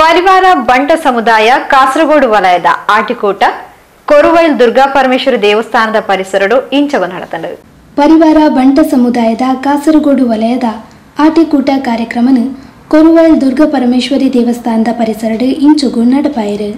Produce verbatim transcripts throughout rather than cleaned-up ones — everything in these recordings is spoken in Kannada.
ಪರಿವಾರ ಬಂಟ ಸಮುದಾಯ ಕಾಸರಗೋಡು ವಲಯದ ಆಟಿಕೋಟ ಕೊರುವೈಲ್ ದುರ್ಗಾ ಪರಮೇಶ್ವರಿ ದೇವಸ್ಥಾನದ ಪರಿಸರಡು ಇಂಚವ ನಡೆತಂಡರು. ಪರಿವಾರ ಬಂಟ ಸಮುದಾಯದ ಕಾಸರಗೋಡು ವಲಯದ ಆಟಿಕೂಟ ಕಾರ್ಯಕ್ರಮನು ಕೊರುವೈಲ್ ದುರ್ಗಾ ಪರಮೇಶ್ವರಿ ದೇವಸ್ಥಾನದ ಪರಿಸರಡು ಇಂಚುಗು ನಡಪಾಯಿರು.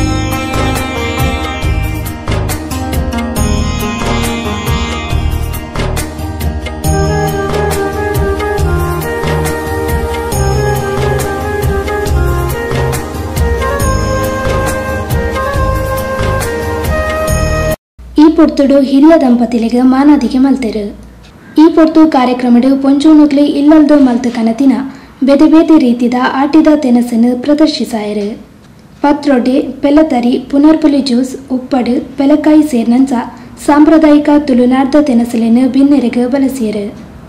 ಈ ಪೊರ್ತುಡು ಹಿರಿಯ ದಂಪತಿಲಿಗೆ ಮಾನಾದಿಗೆ ಮಲ್ತೆರು. ಈ ಪೊರ್ತು ಕಾರ್ಯಕ್ರಮಡು ಪೊಂಚೂನುಗ್ಲಿ ಇಲ್ಲಲ್ದು ಮಲ್ತು ಕನತಿನ ಬೇತೆ ಬೇತೆ ರೀತಿದ ಆಟಿದ ತೆನಸನ್ನು ಪ್ರದರ್ಶಿಸಾಯರು. ಪತ್ರೊಡೆ, ಪೆಲತರಿ, ಪುನರ್ಪುಲಿ ಜ್ಯೂಸ್, ಉಪ್ಪಡು, ಪೆಲಕಾಯಿ ಸೇರ್ನಂಚ ಸಾಂಪ್ರದಾಯಿಕ ತುಳುನಾರ್ದ ತೆನಸಲನ್ನು ಭಿನ್ನರಿಗೆ ಬಳಸಿಯರು.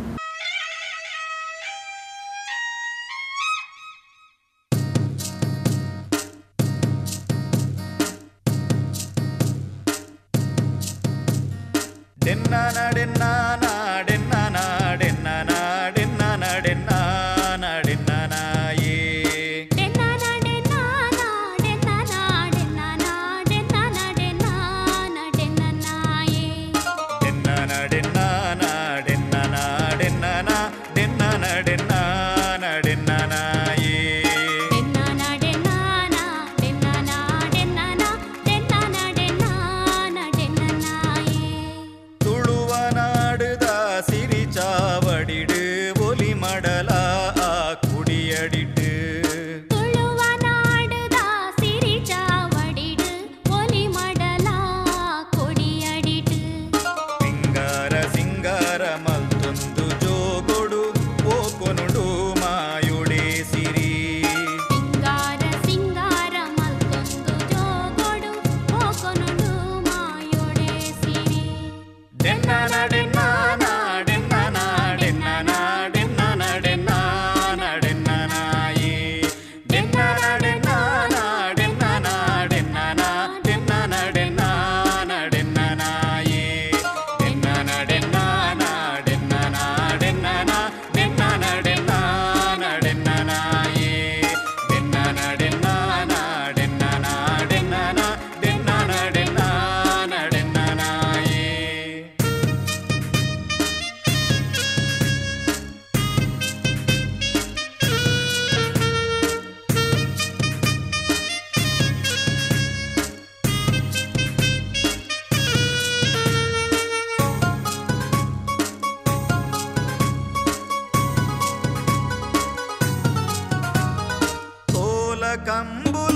ಕಂಬುಲ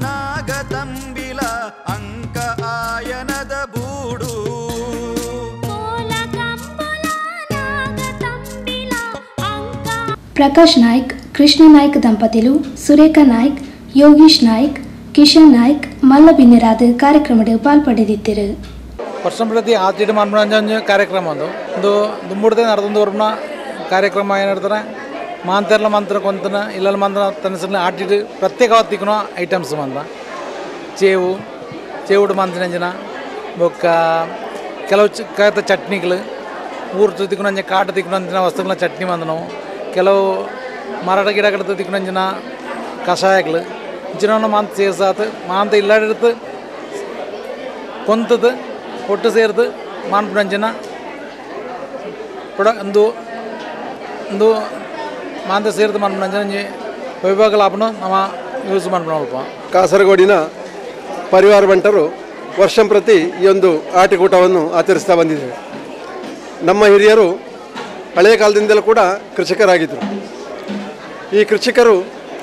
ನಾಗತಂಬಿಲ ಅಂಕ ಆಯನದ ಬೂಡು ಪ್ರಕಾಶ್ ನಾಯ್ಕ್, ಕೃಷ್ಣ ನಾಯ್ಕ್ ದಂಪತಿಲು ಸುರೇಖಾ ನಾಯ್ಕ್, ಯೋಗೀಶ್ ನಾಯ್ಕ್, ಕಿಶನ್ ನಾಯ್ಕ್ ಮಲ್ಲ ಬಿನ್ನಿರಾದ ಕಾರ್ಯಕ್ರಮದ ಪಾಲ್ಪಡೆದಿದ್ದರು. ವರ್ಷ ಪ್ರತಿ ಆಟಿಡ ಮನೋರಂಜನೆ ಕಾರ್ಯಕ್ರಮ ಅದು ಒಂದು ದುಂಬುಡದೆ ನಡೆದೊಂದು ವರ್ಮ ಕಾರ್ಯಕ್ರಮ ಏನು ಹೇಳ್ತಾರೆ ಮಾಂತೆರ್ಲ ಮಂತ್ರ ಕೊಂತನ ಇಲ್ಲಲ್ಲ ಮಂತ್ರ ತನಸಲ್ಲಿ ಆಟಿಟ್ಟು ಪ್ರತ್ಯೇಕವಾದ ತಿಕ್ಕನೋ ಐಟಮ್ಸ್ ಮಂತ್ರ ಚೇವು ಚೇವುಡು ಮಂತಿನಂಜನ ಬೊಕ್ಕ ಕೆಲವು ಕೈತ ಚಟ್ನಿಗಳು ಊರು ತಿಕ್ಕನಂಜ ಕಾಟ ತಿಕ್ಕನಂಜಿನ ವಸ್ತುಗಳನ್ನ ಚಟ್ನಿ ಮಂದ ನಾವು ಕೆಲವು ಮರಾಠ ಗಿಡಗಳ ತಿಕ್ಕನಂಜಿನ ಕಷಾಯಗಳು ಇಂಚಿನ ಮಂತ್ ಸೇರ್ಸಾತು ಮಾಂತ ಇಲ್ಲಾಡಿರ್ತು ಕೊಂತದ್ದು ಒಟ್ಟು ಸೇರ್ತು ಮಾನ್ಪುನಂಜನ ಪ್ರೊಡ ಒಂದು ಒಂದು ಮಾಂತ ಸೇರಿದ ಮನರಂಜನೆ ವೈಭವ ಲಾಭನು ನಮ್ಮ ಯೂಸ್ ಮಾಡ್ಕೊಳ್ಳಪ್ಪ. ಕಾಸರಗೋಡಿನ ಪರಿವಾರ ಬಂಟರು ವರ್ಷ ಪ್ರತಿ ಈ ಒಂದು ಆಟಿಕೂಟವನ್ನು ಆಚರಿಸ್ತಾ ಬಂದಿದ್ದೇವೆ. ನಮ್ಮ ಹಿರಿಯರು ಹಳೆಯ ಕಾಲದಿಂದಲೂ ಕೂಡ ಕೃಷಿಕರಾಗಿದ್ದರು. ಈ ಕೃಷಿಕರು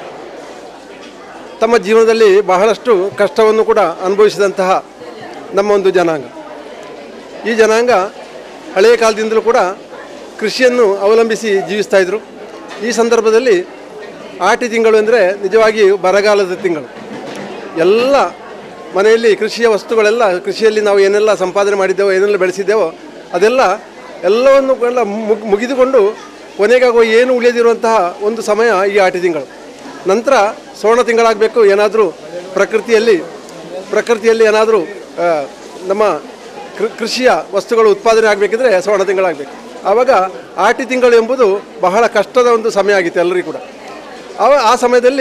ತಮ್ಮ ಜೀವನದಲ್ಲಿ ಬಹಳಷ್ಟು ಕಷ್ಟವನ್ನು ಕೂಡ ಅನುಭವಿಸಿದಂತಹ ನಮ್ಮ ಒಂದು ಜನಾಂಗ. ಈ ಜನಾಂಗ ಹಳೆಯ ಕಾಲದಿಂದಲೂ ಕೂಡ ಕೃಷಿಯನ್ನು ಅವಲಂಬಿಸಿ ಜೀವಿಸ್ತಾಯಿದ್ರು. ಈ ಸಂದರ್ಭದಲ್ಲಿ ಆಟಿ ತಿಂಗಳು ಅಂದರೆ ನಿಜವಾಗಿ ಬರಗಾಲದ ತಿಂಗಳು. ಎಲ್ಲ ಮನೆಯಲ್ಲಿ ಕೃಷಿಯ ವಸ್ತುಗಳೆಲ್ಲ ಕೃಷಿಯಲ್ಲಿ ನಾವು ಏನೆಲ್ಲ ಸಂಪಾದನೆ ಮಾಡಿದ್ದೇವೋ ಏನೆಲ್ಲ ಬೆಳೆಸಿದ್ದೇವೋ ಅದೆಲ್ಲ ಎಲ್ಲವನ್ನು ಎಲ್ಲ ಮುಗಿದುಕೊಂಡು ಕೊನೆಗಾಗುವ ಏನು ಉಳಿಯದಿರುವಂತಹ ಒಂದು ಸಮಯ ಈ ಆಟಿ ತಿಂಗಳು. ನಂತರ ಸೋಣ ತಿಂಗಳಾಗಬೇಕು. ಏನಾದರೂ ಪ್ರಕೃತಿಯಲ್ಲಿ ಪ್ರಕೃತಿಯಲ್ಲಿ ಏನಾದರೂ ನಮ್ಮ ಕೃಷಿಯ ವಸ್ತುಗಳು ಉತ್ಪಾದನೆ ಆಗಬೇಕಿದ್ರೆ ಶ್ರವಣ ತಿಂಗಳಾಗಬೇಕು. ಆವಾಗ ಆಟಿ ತಿಂಗಳು ಎಂಬುದು ಬಹಳ ಕಷ್ಟದ ಒಂದು ಸಮಯ ಆಗಿತ್ತು ಎಲ್ಲರಿಗೂ ಕೂಡ. ಅವ ಆ ಸಮಯದಲ್ಲಿ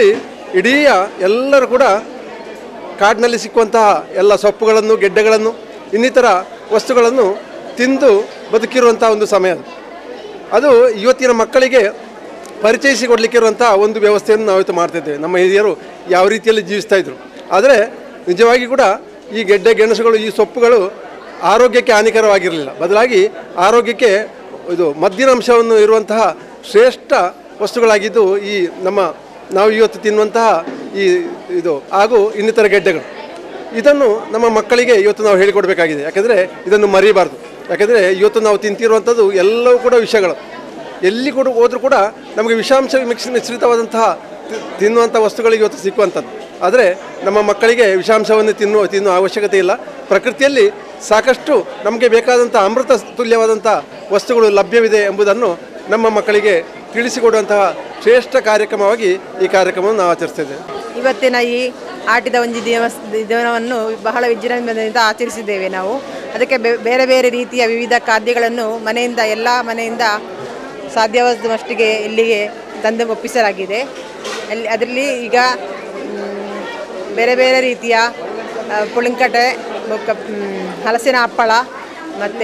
ಇಡೀ ಎಲ್ಲರೂ ಕೂಡ ಕಾಡಿನಲ್ಲಿ ಸಿಕ್ಕುವಂತಹ ಎಲ್ಲ ಸೊಪ್ಪುಗಳನ್ನು ಗೆಡ್ಡೆಗಳನ್ನು ಇನ್ನಿತರ ವಸ್ತುಗಳನ್ನು ತಿಂದು ಬದುಕಿರುವಂಥ ಒಂದು ಸಮಯ ಅದು ಅದು ಇವತ್ತಿನ ಮಕ್ಕಳಿಗೆ ಪರಿಚಯಿಸಿಕೊಡ್ಲಿಕ್ಕಿರುವಂಥ ಒಂದು ವ್ಯವಸ್ಥೆಯನ್ನು ನಾವಿತ್ತು ಮಾಡ್ತಿದ್ದೇವೆ. ನಮ್ಮ ಹಿರಿಯರು ಯಾವ ರೀತಿಯಲ್ಲಿ ಜೀವಿಸ್ತಾಯಿದ್ರು. ಆದರೆ ನಿಜವಾಗಿ ಕೂಡ ಈ ಗೆಡ್ಡೆ ಗೆಣಸುಗಳು ಈ ಸೊಪ್ಪುಗಳು ಆರೋಗ್ಯಕ್ಕೆ ಹಾನಿಕರವಾಗಿರಲಿಲ್ಲ, ಬದಲಾಗಿ ಆರೋಗ್ಯಕ್ಕೆ ಇದು ಮದ್ದಿನಾಂಶವನ್ನು ಇರುವಂತಹ ಶ್ರೇಷ್ಠ ವಸ್ತುಗಳಾಗಿದ್ದು ಈ ನಮ್ಮ ನಾವು ಇವತ್ತು ತಿನ್ನುವಂತಹ ಈ ಇದು ಹಾಗೂ ಇನ್ನಿತರ ಗೆಡ್ಡೆಗಳು. ಇದನ್ನು ನಮ್ಮ ಮಕ್ಕಳಿಗೆ ಇವತ್ತು ನಾವು ಹೇಳಿಕೊಡಬೇಕಾಗಿದೆ. ಯಾಕೆಂದರೆ ಇದನ್ನು ಮರೀಬಾರ್ದು. ಯಾಕೆಂದರೆ ಇವತ್ತು ನಾವು ತಿಂತಿರುವಂಥದ್ದು ಎಲ್ಲವೂ ಕೂಡ ವಿಷಗಳು. ಎಲ್ಲಿ ಕೂಡ ಹೋದರೂ ಕೂಡ ನಮಗೆ ವಿಷಾಂಶ ಮಿಕ್ಸ್ ಮಿಶ್ರಿತವಾದಂತಹ ತಿನ್ನುವಂಥ ವಸ್ತುಗಳಿಗೆ ಇವತ್ತು ಸಿಕ್ಕುವಂಥದ್ದು. ಆದರೆ ನಮ್ಮ ಮಕ್ಕಳಿಗೆ ವಿಷಾಂಶವನ್ನು ತಿನ್ನುವ ತಿನ್ನುವ ಅವಶ್ಯಕತೆ ಇಲ್ಲ. ಪ್ರಕೃತಿಯಲ್ಲಿ ಸಾಕಷ್ಟು ನಮಗೆ ಬೇಕಾದಂಥ ಅಮೃತ ತುಲ್ಯವಾದಂಥ ವಸ್ತುಗಳು ಲಭ್ಯವಿದೆ ಎಂಬುದನ್ನು ನಮ್ಮ ಮಕ್ಕಳಿಗೆ ತಿಳಿಸಿಕೊಡುವಂತಹ ಶ್ರೇಷ್ಠ ಕಾರ್ಯಕ್ರಮವಾಗಿ ಈ ಕಾರ್ಯಕ್ರಮವನ್ನು ನಾವು ಆಚರಿಸ್ತಿದ್ದೇವೆ. ಇವತ್ತಿನ ಈ ಆಟಿದ ಒಂಜಿ ದಿವಸ ದಿನವನ್ನು ಬಹಳ ವಿಜೃಂಭಣೆಯಿಂದ ಆಚರಿಸಿದ್ದೇವೆ ನಾವು. ಅದಕ್ಕೆ ಬೇರೆ ಬೇರೆ ರೀತಿಯ ವಿವಿಧ ಖಾದ್ಯಗಳನ್ನು ಮನೆಯಿಂದ ಎಲ್ಲ ಮನೆಯಿಂದ ಸಾಧ್ಯವಾದ ಮಟ್ಟಿಗೆ ಇಲ್ಲಿಗೆ ತಂದು ಒಪ್ಪಿಸಲಾಗಿದೆ. ಅಲ್ಲಿ ಅದರಲ್ಲಿ ಈಗ ಬೇರೆ ಬೇರೆ ರೀತಿಯ ಪುಳಿಂಕಟೆ, ಹಲಸಿನ ಹಪ್ಪಳ, ಮತ್ತು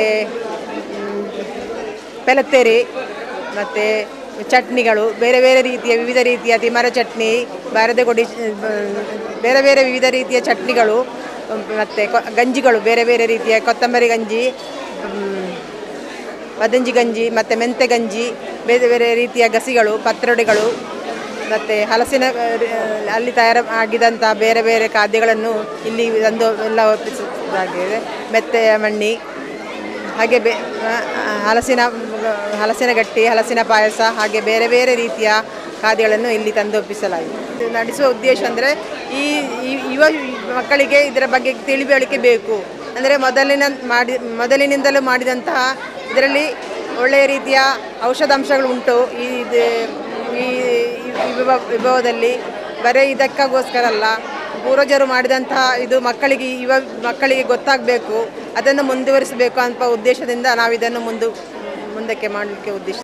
ಪೆಲತ್ತೇರಿ, ಮತ್ತು ಚಟ್ನಿಗಳು, ಬೇರೆ ಬೇರೆ ರೀತಿಯ ವಿವಿಧ ರೀತಿಯ ತಿಮರ ಚಟ್ನಿ, ಬಾರದೆಗೊಡಿ, ಬೇರೆ ಬೇರೆ ವಿವಿಧ ರೀತಿಯ ಚಟ್ನಿಗಳು, ಮತ್ತು ಗಂಜಿಗಳು, ಬೇರೆ ಬೇರೆ ರೀತಿಯ ಕೊತ್ತಂಬರಿ ಗಂಜಿ, ಬದಂಜಿ ಗಂಜಿ, ಮತ್ತು ಮೆಂತೆ ಗಂಜಿ, ಬೇರೆ ಬೇರೆ ರೀತಿಯ ಗಸಿಗಳು, ಪತ್ರೊಡೆಗಳು, ಮತ್ತು ಹಲಸಿನ ಅಲ್ಲಿ ತಯಾರು ಆಗಿದಂಥ ಬೇರೆ ಬೇರೆ ಖಾದ್ಯಗಳನ್ನು ಇಲ್ಲಿ ತಂದು ಎಲ್ಲ ಒಪ್ಪಿಸಲಾಗಿದೆ. ಮೆತ್ತೆಯ ಮಣ್ಣಿ, ಹಾಗೆ ಬೇ ಹಲಸಿನ ಹಲಸಿನ ಗಟ್ಟಿ, ಹಲಸಿನ ಪಾಯಸ, ಹಾಗೆ ಬೇರೆ ಬೇರೆ ರೀತಿಯ ಖಾದ್ಯಗಳನ್ನು ಇಲ್ಲಿ ತಂದು ಒಪ್ಪಿಸಲಾಗಿದೆ. ನಡೆಸುವ ಉದ್ದೇಶ ಅಂದರೆ ಈ ಯುವ ಮಕ್ಕಳಿಗೆ ಇದರ ಬಗ್ಗೆ ತಿಳಿವಳಿಕೆ ಬೇಕು. ಅಂದರೆ ಮೊದಲಿನ ಮಾಡಿ ಮೊದಲಿನಿಂದಲೂ ಮಾಡಿದಂತಹ ಇದರಲ್ಲಿ ಒಳ್ಳೆಯ ರೀತಿಯ ಔಷಧಾಂಶಗಳು ಉಂಟು ಈ ಈ ವಿಭವ ವಿಭವದಲ್ಲಿ. ಬರೀ ಇದಕ್ಕಾಗೋಸ್ಕರ ಅಲ್ಲ, ಪೂರ್ವಜರು ಮಾಡಿದಂತಹ ಇದು ಮಕ್ಕಳಿಗೆ ಯುವ ಮಕ್ಕಳಿಗೆ ಗೊತ್ತಾಗಬೇಕು, ಅದನ್ನು ಮುಂದುವರಿಸಬೇಕು ಅಂತ ಉದ್ದೇಶದಿಂದ ನಾವು ಇದನ್ನು ಮುಂದೆ ಮುಂದಕ್ಕೆ ಮಾಡಲಿಕ್ಕೆ ಉದ್ದೇಶ.